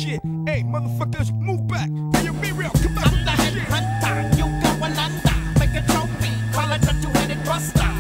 shit. Hey, motherfuckers, move back. Hey, yo, be real, come back. I'm the head hunter, you going under. Make a trophy, call it a two-headed buster.